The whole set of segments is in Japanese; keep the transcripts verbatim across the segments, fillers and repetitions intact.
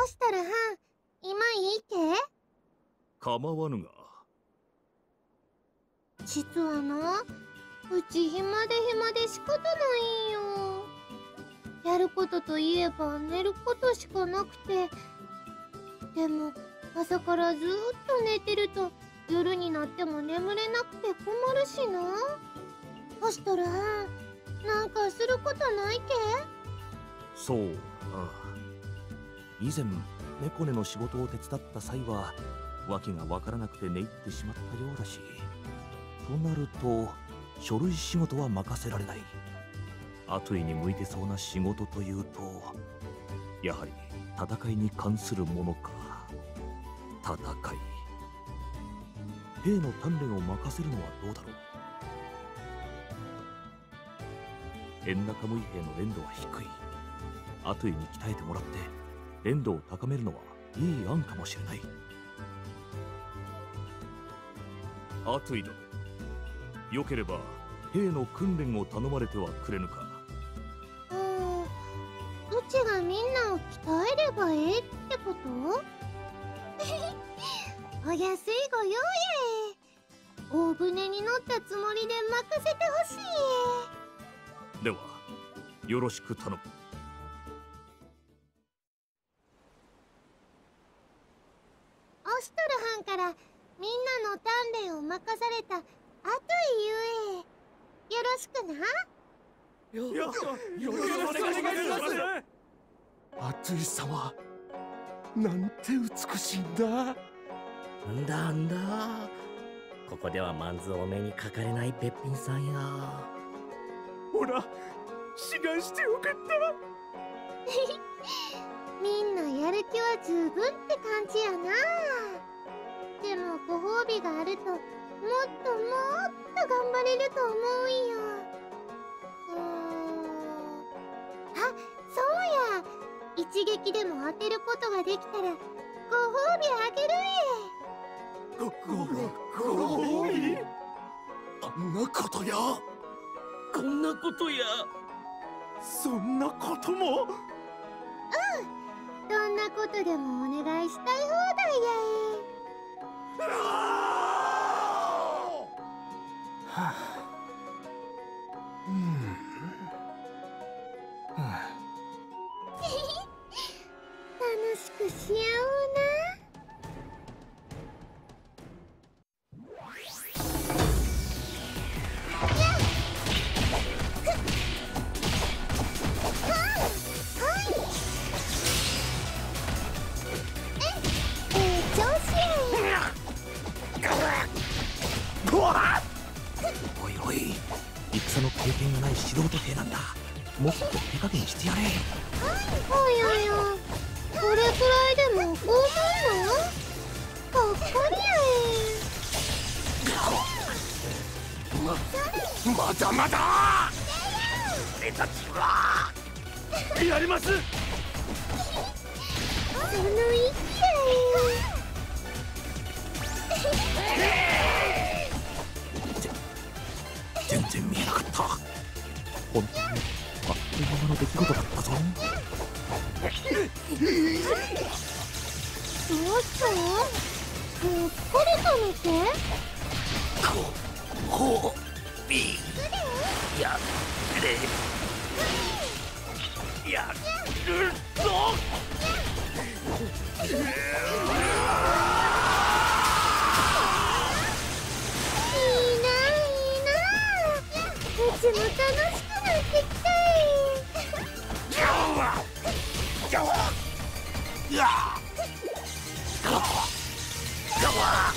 したらはん、今いいけ？ 構わぬが。 実はな、うち暇で暇で仕方ないんよ。やることといえば寝ることしかなくて。でも朝からずーっと寝てると夜になっても眠れなくて困るしな。そしたらはん、なんかすることないけ？ そうな。以前猫根の仕事を手伝った際は訳が分からなくて寝入ってしまったようだし、となると書類仕事は任せられない。アトイに向いてそうな仕事というと、やはり戦いに関するものか。戦い。兵の鍛錬を任せるのはどうだろう。円中無兵の連度は低い。アトイに鍛えてもらって連度を高めるのはいい案かもしれない。アトイだ。よければ兵の訓練を頼まれてはくれぬか。 うーん、うちがみんなを鍛えればええってこと？お安いご用やえ。大船に乗ったつもりで任せてほしいえ。 ではよろしく頼む。 オシトル班からみんなの鍛錬を任されたアトイゆえ。よろしくな。 よよよろしくお願いします。アトイ様、なんて美しいんだ。 んだんだ、ここではまんずお目にかかれないべっぴんさんや。 ほら、志願してよかった。 みんなやる気は十分って感じやな。でもご褒美があるともっともっと頑張れると思うんよ。うーん、あ、そうや、一撃でも当てることができたらご褒美あげるごごご褒美？あんなことや。 こんなことや。 そんなことも？ え。うん、どんなことでもお願いしたい放題やえ。 はあ、うん、はあ、 楽しくしような。 おいおい、戦の経験がない素人兵なんだ。もっと手加減してやれ。 おやや、これくらいでも拷問の？かっこりやままだまだ。俺たちはやります。 え。その息やえ。 全然見えなかった。本当にあっという間の出来事だったぞ。 どうしたの？もう疲れたのけ？ ご褒美やれやるぞ。 うちも楽しくなってきたい。 今日は今日はやあ今日は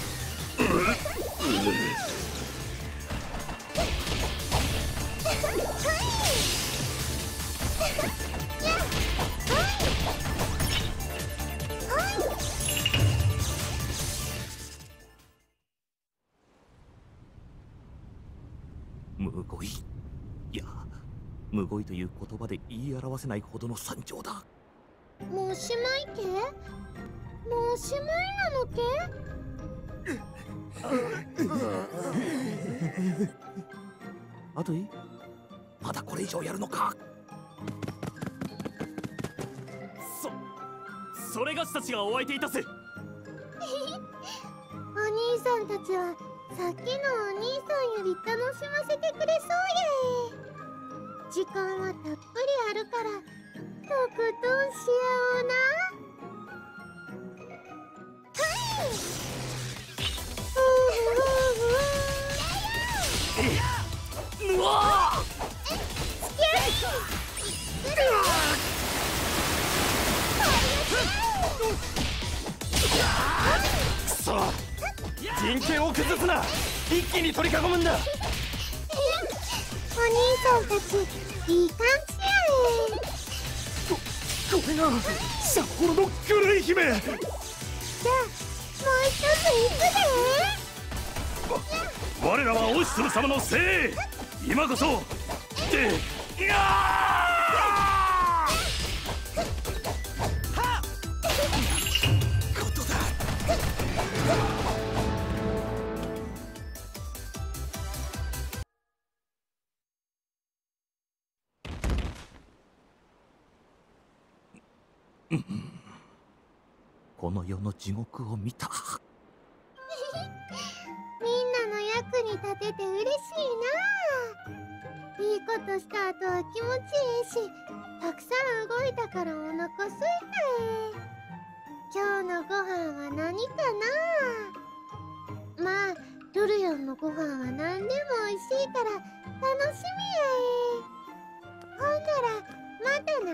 むごい。いや、むごいという言葉で言い表せないほどの惨状だ。 もうしまいけ？もうしまいなのけ？ あといまだこれ以上やるのか。 そそれがしたちがお相手いたせ。 お兄さんたちはさっきのお兄さんより楽しませてくれそうやえ。時間はたっぷりあるからとことんしような。はい。 うわくそ、陣形を崩すな。一気に取り囲むんだ。 お兄さんたちいい感じやえ。 ここれが札幌のグレイ姫。 じゃあもう一ついくで。 我らはオシスル様の精鋭。今こそでいやことだ。 この世の地獄を見た。 みんなの役に立てて嬉しいな。いいことした後は気持ちいいし、たくさん動いたからお腹すいたえ。今日のご飯は何かな。まあルルヨンのご飯は何でも美味しいから楽しみやえ。ほんならまたな。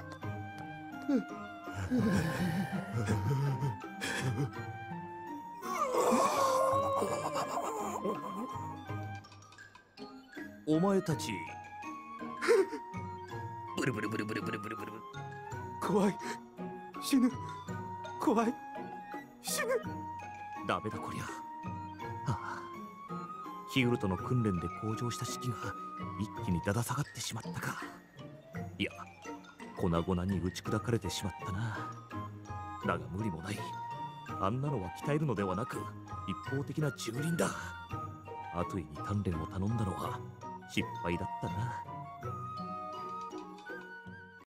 お前たちブルブルブルブルブルブルブル。 怖い、死ぬ。怖い、死ぬ。 ダメだこりゃ。はあ、ヒウルとの訓練で向上した士気が一気にだだ下がってしまったか。いや、粉々に打ち砕かれてしまったな。だが無理もない。あんなのは鍛えるのではなく一方的な蹂躙だ。アトイに鍛錬を頼んだのは失敗だったな。